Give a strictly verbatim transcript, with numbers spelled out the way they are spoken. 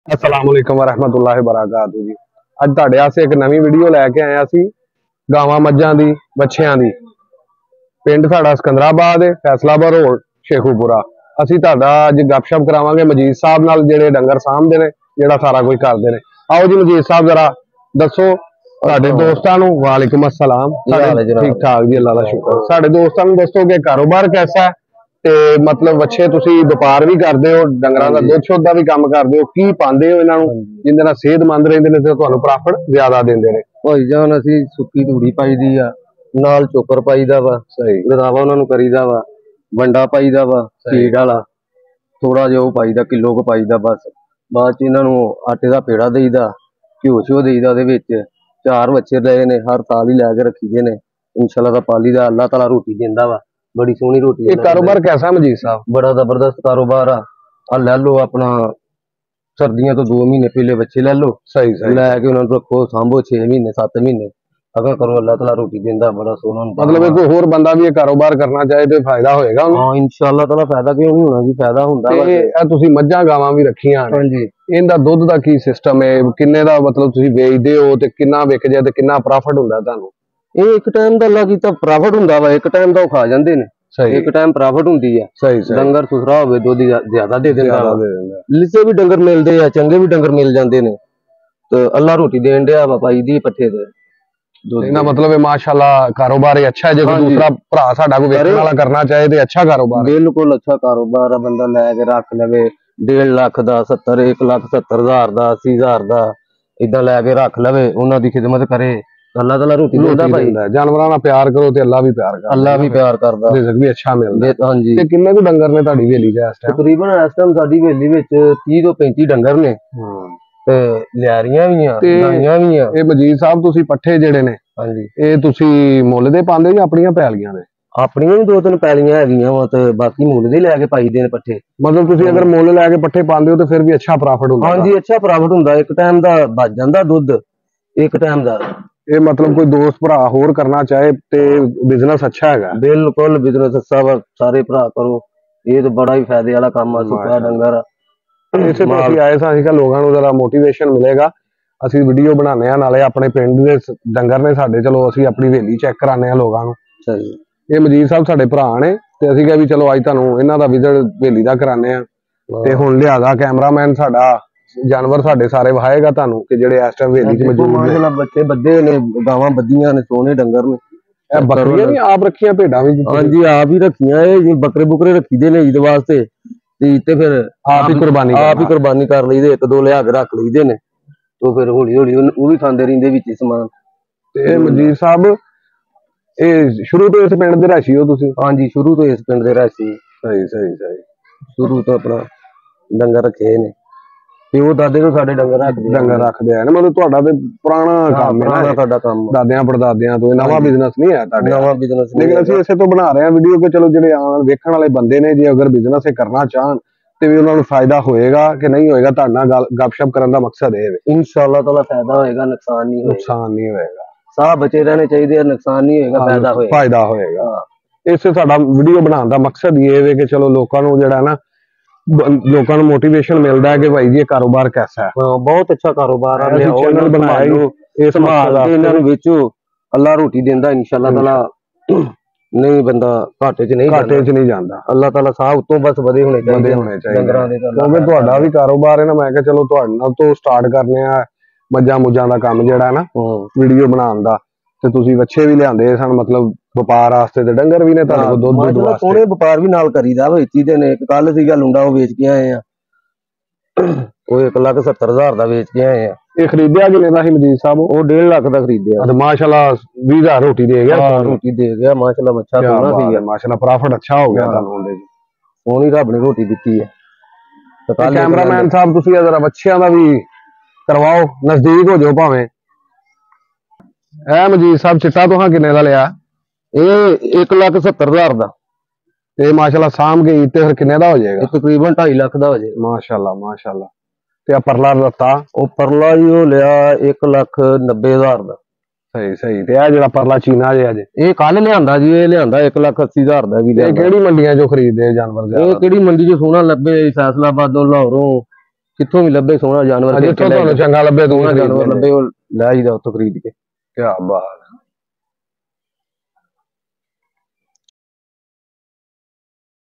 अस्सलाम वालेकुम वरहमतुल्लाहि वबरकातुहू जी। ਅੱਜ ਤੁਹਾਡੇ ਵਾਸਤੇ ਇੱਕ ਨਵੀਂ ਵੀਡੀਓ ਲੈ ਕੇ ਆਏ ਅਸੀਂ ਗਾਵਾਂ ਮੱਝਾਂ ਦੀ ਬੱਚਿਆਂ ਦੀ। ਪਿੰਡ ਸਾਡਾ ਸਿਕੰਦਰਾਬਾਦ ਹੈ, ਫੈਸਲਾਬਾਦ ਰੋਡ, ਸ਼ੇਖੂਪੁਰਾ। ਅਸੀਂ ਤੁਹਾਡਾ ਅੱਜ ਗੱਪਸ਼ਪ ਕਰਾਵਾਂਗੇ ਮਜੀਦ ਸਾਹਿਬ ਨਾਲ, ਜਿਹੜੇ ਡੰਗਰ ਸਾਂਭਦੇ ਨੇ, ਜਿਹੜਾ ਸਾਰਾ ਕੁਝ ਕਰਦੇ ਨੇ। आओ जी मजीद साहब जरा दसो साडे दोस्तां नूं। वालेकुम अस्सलाम। ठीक ठाक जी, अल्लाह दा शुक्र। साडे दोस्तां नूं दसो कि कारोबार कैसा है, ते मतलब अच्छे तुसी व्यापार भी करदे हो, डंगरां दा दुध शुद्ध दा भी काम करदे हो, की पांदे हो इन्हां नूं जिंदे नाल सेहतमंद रहिंदे ने ते तुहानूं प्रॉफिट ज्यादा दिंदे ने? भाई जान असीं सुक्की तूड़ी पाई दी आ, नाल चोकर पाईदा वा, सही गदावा उन्हां नूं करीदा वा, वंडा पाईदा वा फीड वाला, थोड़ा जिहा ओह पाईदा, किलो क पाईदा बस। बाद च इन्हां नूं आटे दा पेड़ा देईदा, घ्यो श्यो देईदा। दे विच चार बच्चे लए ने, हर साल ही लैके रखीदे ने। इंशाअल्लाह दा पाली दा अल्लाह ताला रोटी दिंदा वा, बड़ी सोहनी रोटी। ये कारोबार कैसा है मजीद साहब? बड़ा जबरदस्त कारोबार आ। आ लै लो अपना सर्दियां तो दो महीने पहले बच्चे लै लो, सही सही लैके उन्हां नूं रखो, सांभो छे महीने सत्त महीने अगर करो, अल्लाह ताला रोटी दिंदा, बड़ा सोहना। मतलब कोई होर बंदा भी ये कारोबार करना चाहे तो फायदा होएगा? हां इंशाअल्लाह ताला फायदा क्यों नहीं होना जी, फायदा हुंदा वा। ते तुसीं मੱਝਾਂ गावां भी रखियां ने? हां जी। इनदा दुध दा की सिस्टम है, किन्ने दा मतलब तुसीं बेचदे हो ते किन्ना विक जाए ते किन्ना प्रॉफिट हुंदा तुहानूं? ਇਹ ਇੱਕ ਟਾਈਮ ਦਾ ਅੱਲਾ ਕੀਤਾ ਪ੍ਰੋਫਿਟ ਹੁੰਦਾ ਵਾ, ਇੱਕ ਟਾਈਮ ਦਾ ਉਹ ਖਾ ਜਾਂਦੇ ਨੇ, ਸਹੀ ਇੱਕ ਟਾਈਮ ਪ੍ਰੋਫਿਟ ਹੁੰਦੀ ਆ। ਸਹੀ ਸਹੀ ਡੰਗਰ ਸੁਥਰਾ ਹੋਵੇ ਦੁੱਧ ਜ਼ਿਆਦਾ ਦੇ ਦਿੰਦਾ ਵਾ, ਦੇ ਦਿੰਦਾ। ਲਿਸੇ ਵੀ ਡੰਗਰ ਮਿਲਦੇ ਆ, ਚੰਗੇ ਵੀ ਡੰਗਰ ਮਿਲ ਜਾਂਦੇ ਨੇ, ਤੇ ਅੱਲਾ ਰੋਟੀ ਦੇਣ ਡਿਆ ਵਾ ਭਾਈ ਦੀ ਪੱਠੇ ਤੇ। ਇਹਦਾ ਮਤਲਬ ਹੈ ਮਾਸ਼ਾਅੱਲਾ ਕਾਰੋਬਾਰ ਹੈ ਅੱਛਾ ਹੈ। ਜੇ ਕੋਈ ਦੂਸਰਾ ਭਰਾ ਸਾਡਾ ਕੋਈ ਵੇਚਣ ਵਾਲਾ ਕਰਨਾ ਚਾਹੇ ਤੇ ਅੱਛਾ ਕਾਰੋਬਾਰ, ਬਿਲਕੁਲ ਅੱਛਾ ਕਾਰੋਬਾਰ ਆ। ਬੰਦਾ ਲੈ ਕੇ ਰੱਖ ਲਵੇ डेढ़ लाख का, सत्तर एक लाख सत्तर हजार का, अस्सी हजार का, इदा लैके रख लवे, उन्होंने खिदमत करे, अल्लाह ताला रोटी देता भाई। जानवरां नाल प्यार करो ते अल्लाह भी प्यार करदा, अल्लाह भी प्यार करदा, रिज़्क भी अच्छा मिलदा। हां जी। ते किन्ने को डंगर ने तुहाडी हवेली च इस टाइम? तकरीबन इस टाइम साडी हवेली विच तीस तो पैंतीस डंगर ने, ते लियारियां भी आ, गाइयां भी आ। ए मजीद साहब तुसीं पट्ठे जेड़े ने, हां जी, ए तुसीं मुੱਲ दे पांदे ਜਾਂ ਆਪਣੀਆਂ ਪੈਲੀਆਂ ਨੇ? ਆਪਣੀਆਂ ਵੀ ਦੋ ਤਿੰਨ ਪੈਲੀਆਂ ਹੈਗੀਆਂ ਵਾ, ਤੇ ਬਾਕੀ ਮੁੱਲ ਦੇ ਲੈ ਕੇ ਪਾਈਦੇ ਨੇ ਪੱਠੇ। ਮਤਲਬ ਤੁਸੀਂ ਅਗਰ ਮੁੱਲ ਲੈ ਕੇ ਪੱਠੇ ਪਾਉਂਦੇ ਹੋ ਤੇ ਫਿਰ ਵੀ ਅੱਛਾ ਪ੍ਰੋਫਿਟ ਹੁੰਦਾ? ਹਾਂਜੀ ਅੱਛਾ ਪ੍ਰੋਫਿਟ ਹੁੰਦਾ, ਇੱਕ ਟਾਈਮ ਦਾ ਬਚ ਜਾਂਦਾ ਦੁੱਧ, ਇੱਕ ਟਾਈਮ ਦਾ। ਇਹ ਮਤਲਬ ਕੋਈ ਦੋਸਤ ਭਰਾ ਹੋਰ ਕਰਨਾ ਚਾਹੇ ਤੇ ਬਿਜ਼ਨਸ ਅੱਛਾ ਹੈਗਾ? ਬਿਲਕੁਲ ਬਿਜ਼ਨਸ ਅੱਛਾ ਵਾ, ਸਾਰੇ ਭਰਾ ਕਰੋ, ਇਹ ਤਾਂ ਬੜਾ ਹੀ ਫਾਇਦੇ ਵਾਲਾ ਕੰਮ ਆ। ਸੁੱਕਾ ਡੰਗਰ ਇਸੇ ਤੋਂ ਅਸੀਂ ਆਏ ਸਾਂ, ਅਸੀਂ ਕਿਹਾ ਲੋਕਾਂ ਨੂੰ ਜਰਾ ਮੋਟੀਵੇਸ਼ਨ ਮਿਲੇਗਾ। ਅਸੀਂ ਵੀਡੀਓ ਬਣਾਉਂਦੇ ਆ, ਨਾਲੇ ਆਪਣੇ ਪਿੰਡ ਦੇ ਡੰਗਰ ਨੇ ਸਾਡੇ, ਚਲੋ ਅਸੀਂ ਆਪਣੀ ਹਵੇਲੀ ਚੈੱਕ ਕਰਾਉਂਦੇ ਆ ਲੋਕਾਂ ਨੂੰ। ਸਹੀ। ਇਹ ਮਜੀਦ ਸਾਹਿਬ ਸਾਡੇ ਭਰਾ ਨੇ, ਤੇ ਅਸੀਂ ਕਿਹਾ ਵੀ ਚਲੋ ਅੱਜ ਤੁਹਾਨੂੰ ਇਹਨਾਂ ਦਾ ਵਿਜ਼ਿਟ ਹਵੇਲੀ ਦਾ ਕਰਾਉਂਦੇ ਆ। ਤੇ ਹੁਣ ਲਿਆਦਾ ਕੈਮਰਾਮੈਨ ਸਾਡਾ ਜਾਨਵਰ ਸਾਡੇ ਸਾਰੇ ਵਹਾਏਗਾ ਤੁਹਾਨੂੰ, ਕਿ ਜਿਹੜੇ ਇਸ ਟਾਈਮ ਹਵੇਲੀ ਚ ਮੌਜੂਦ ਨੇ। ਬੱਚੇ ਬੱਧੇ ਨੇ, ਗਾਵਾਂ ਬੱਧੀਆਂ ਨੇ, ਸੋਹਣੇ ਡੰਗਰ ਨੇ। ਇਹ ਬੱਕਰੀਆਂ ਵੀ ਆਪ ਰੱਖੀਆਂ, ਭੇਡਾਂ ਵੀ? ਹਾਂਜੀ ਆਪ ਹੀ ਰੱਖੀਆਂ। ਇਹ ਬੱਕਰੇ ਬੁਕਰੇ ਰੱਖੀਦੇ ਨੇ ਈਦ ਵਾਸਤੇ, ਤੇ ਫਿਰ ਆਪ ਹੀ ਕੁਰਬਾਨੀ ਆਪ ਹੀ ਕੁਰਬਾਨੀ ਕਰ ਲਈਦੇ, ਇੱਕ ਦੋ ਲਿਆ ਕੇ ਰੱਖ ਲਈਦੇ ਨੇ, ਤੇ ਫਿਰ ਹੌਲੀ ਹੌਲੀ ਉਹ ਵੀ ਖਾਂਦੇ ਰਹਿੰਦੇ ਵਿੱਚ ਹੀ ਸਮਾਨ। ਤੇ ਮਜੀਦ ਸਾਹਿਬ ਇਹ ਸ਼ੁਰੂ ਤੋਂ ਇਸ ਪਿੰਡ ਦੇ ਰਹਿਸ਼ੀ ਹੋ ਤੁਸੀਂ? ਹਾਂਜੀ ਸ਼ੁਰੂ ਤੋਂ ਇਸ ਪਿੰਡ ਦੇ ਰਹਿਸ਼ੀ। ਸਹੀ ਸਹੀ ਸਹੀ। ਸ਼ੁਰੂ ਤੋਂ ਆਪਣਾ ਡੰਗਰ ਰੱਖੇ ਨੇ, ਤੇ ਉਹ ਦਾਦੇ ਤੋਂ ਸਾਡੇ ਡੰਗਰ ਰੱਖਦੇ ਡੰਗਰ ਰੱਖਦੇ ਆ। ਮਤਲਬ ਤੁਹਾਡਾ ਤੇ ਪੁਰਾਣਾ ਕੰਮ ਹੈ ਨਾ, ਤੁਹਾਡਾ ਕੰਮ ਦਾਦਿਆਂ ਪੜਦਾਦਿਆਂ ਤੋਂ। ਨਵਾਂ ਬਿਜ਼ਨਸ ਨਹੀਂ ਹੈ ਤੁਹਾਡਾ? ਨਵਾਂ ਬਿਜ਼ਨਸ। ਲੇਕਿਨ ਅਸੀਂ ਇਸੇ ਤੋਂ ਬਣਾ ਰਹੇ ਹਾਂ ਵੀਡੀਓ ਕਿ ਚਲੋ ਜਿਹੜੇ ਆਉਣ ਵੇਖਣ ਵਾਲੇ ਬੰਦੇ ਨੇ, ਜੇ ਅਗਰ ਬਿਜ਼ਨਸ ਇਹ ਕਰਨਾ ਚਾਹਣ ਤੇ ਵੀ ਉਹਨਾਂ ਨੂੰ ਫਾਇਦਾ ਹੋਏਗਾ ਕਿ ਨਹੀਂ ਹੋਏਗਾ, ਤੁਹਾਡੇ ਨਾਲ ਗੱਪਸ਼ਪ ਕਰਨ ਦਾ ਮਕਸਦ ਇਹ ਹੈ। ਇਨਸ਼ਾਅੱਲਾ ਤਾਲਾ ਫਾਇਦਾ ਹੋਏਗਾ, ਨੁਕਸਾਨ ਨਹੀਂ ਹੋਏਗਾ। ਨੁਕਸਾਨ ਨਹੀਂ ਹੋਏਗਾ, ਸਾਹ ਬਚੇ ਰਹਿਣੇ ਚਾਹੀਦੇ ਆ, ਨੁਕਸਾਨ ਨਹੀਂ ਹੋਏਗਾ, ਫਾਇਦਾ ਹੋਏਗਾ। ਫਾਇਦਾ ਹੋਏਗਾ। ਇਸੇ ਸਾਡਾ ਵੀਡੀਓ ਬਣਾਉਣ ਦਾ ਮਕਸਦ ਇਹ ਹੈ ਕਿ ਚਲੋ ਲੋਕਾਂ ਨੂੰ ਜਿਹੜਾ ਨਾ, ਲੋਕਾਂ ਨੂੰ ਮੋਟੀਵੇਸ਼ਨ ਮਿਲਦਾ ਹੈ ਕਿ ਭਾਈ ਜੀ ਇਹ ਕਾਰੋਬਾਰ ਕੈਸਾ ਹੈ। ਬਹੁਤ ਅੱਛਾ ਕਾਰੋਬਾਰ ਆ। ਚੈਨਲ ਬਣਾਇਆ ਇਸ ਸੰਭਾਲ ਕੇ ਇਹਨਾਂ ਨੂੰ ਵੇਚੋ, ਅੱਲਾ ਰੋਟੀ ਦਿੰਦਾ ਇਨਸ਼ਾਅੱਲਾ ਤਾਲਾ। ਨਹੀਂ ਬੰਦਾ ਘਾਟੇ ਚ ਨਹੀਂ ਘਾਟੇ ਚ ਨਹੀਂ ਜਾਂਦਾ। ਅੱਲਾਹ ਤਾਲਾ ਸਾਹ ਉਤੋਂ ਬਸ ਵਧੇ ਹੋਣੇ ਚਾਹੀਦੇ ਹੋਣੇ ਚਾਹੀਦੇ ਡੰਗਰਾਂ ਦੇ। ਕਿਉਂਕਿ ਤੁਹਾਡਾ ਵੀ ਕਾਰੋਬਾਰ ਹੈ ਨਾ, ਮੈਂ ਕਿਹਾ ਚਲੋ ਤੁਹਾਡੇ ਨਾਲ ਤੋਂ ਸਟਾਰਟ ਕਰਨੇ ਆ ਮੱਝਾਂ ਮੁੱਝਾਂ ਦਾ ਕੰਮ ਜਿਹੜਾ ਨਾ, ਵੀਡੀਓ ਬਣਾਉਣ ਦਾ। ਤੇ ਤੁਸੀਂ ਬੱਚੇ ਵੀ ਲਿਆਂਦੇ ਸਨ, ਮਤਲਬ ਵਪਾਰ ਵਾਸਤੇ, ਤੇ ਡੰਗਰ ਵੀ ਨੇ ਤੁਹਾਡੇ ਕੋਲ ਦੁੱਧ ਦੁੱਧ ਵਾਸਤੇ। ਸੋਹਣੇ ਵਪਾਰ ਵੀ ਨਾਲ ਕਰੀਦਾ, ਵੇਚੀ ਦੇ ਨੇ। ਇੱਕ ਕੱਲ ਸੀਗਾ ਲੁੰਡਾ, ਉਹ ਵੇਚ ਕੇ ਆਏ ਆ, ਉਹ ਇੱਕ ਲੱਖ ਸੱਤਰ ਹਜ਼ਾਰ ਦਾ ਵੇਚ ਕੇ ਆਏ ਆ। ਇਹ ਖਰੀਦਿਆ ਕਿੰਨੇ ਦਾ ਸੀ ਮਜੀਦ ਸਾਹਿਬ? ਉਹ ਡੇਢ ਲੱਖ ਦਾ ਖਰੀਦਿਆ। ਤੇ ਮਾਸ਼ਾਅੱਲਾ ਵੀਹ ਹਜ਼ਾਰ ਰੋਟੀ ਦੇ ਗਿਆ। ਰੋਟੀ ਦੇ ਗਿਆ ਮਾਸ਼ਾਅੱਲਾ, ਬੱਚਾ ਸੋਹਣਾ ਸੀਗਾ ਮਾਸ਼ਾਅੱਲਾ, ਪ੍ਰੋਫਿਟ ਅੱਛਾ ਹੋ ਗਿਆ ਤੁਹਾਨੂੰ ਉਹਦੇ ਚ। ਸੋਹਣੀ ਰੱਬ ਨੇ ਰੋਟੀ ਦਿੱਤੀ ਹੈ। ਕੈਮਰਾਮੈਨ ਸਾਹਿਬ ਤੁਸੀਂ ਜਰਾ ਬੱਚਿਆਂ ਦਾ ਵੀ ਕਰਵਾਓ, ਨਜ਼ਦੀਕ ਹੋ ਜਾਓ ਭਾਵੇਂ। ਇਹ ਮਜੀਦ ਸਾਹਿਬ ਚਿੱਟਾ ਤੁਹਾਂ ਕਿੰਨੇ ਦਾ ਲਿਆ? ਇਹ ਇੱਕ ਲੱਖ ਸੱਤਰ ਹਜ਼ਾਰ ਦਾ। ਤੇ ਮਾਸ਼ਾਅੱਲਾ ਸਾਂਭ ਕੇ ਤੇ ਫਿਰ ਕਿੰਨੇ ਦਾ ਹੋ ਜਾਏਗਾ? ਤਕਰੀਬਨ ਢਾਈ ਲੱਖ ਦਾ ਹੋ ਜਾਏਗਾ। ਮਾਸ਼ਾਅੱਲਾ ਮਾਸ਼ਾਅੱਲਾ। ਤੇ ਆ ਪਰਲਾ ਲੱਤਾ? ਉਹ ਪਰਲਾ ਜੀ ਉਹ ਲਿਆ ਇੱਕ ਲੱਖ ਨੱਬੇ ਹਜ਼ਾਰ ਦਾ। ਸਹੀ ਸਹੀ। ਤੇ ਇਹ ਜਿਹੜਾ ਪਰਲਾ ਚੀਨਾ ਜੇ ਅਜੇ ਇਹ ਕੱਲ ਲਿਆਂਦਾ ਜੀ, ਇਹ ਲਿਆਂਦਾ ਇੱਕ ਲੱਖ ਅੱਸੀ ਹਜ਼ਾਰ ਦਾ ਵੀ। ਇਹ ਕਿਹੜੀ ਮੰਡੀਆਂ ਚੋਂ ਖਰੀਦਦੇ ਜਾਨਵਰ? ਇਹ ਕਿਹੜੀ ਮੰਡੀ ਚੋਂ ਸੋਹਣਾ ਲੱਭੇ, ਫੈਸਲਾਬਾਦੋਂ, ਲਾਹੌਰੋਂ, ਕਿੱਥੋਂ ਵੀ ਲੱਭੇ ਸੋਹਣਾ ਜਾਨਵਰ ਜਿੱਥੋਂ ਤੁਹਾਨੂੰ ਚੰਗਾ ਲੱਭੇ ਤੁਸੀਂ ਸੋਹਣਾ ਖਰੀਦ ਜਾਨਵਰ ਲੈਂਦੇ। ਲੱਭੇ ਉਹ ਲੈ ਆਈਦਾ ਉੱਥੋਂ ਖਰੀਦ ਕੇ। ਕਿਆ ਬਾਤ।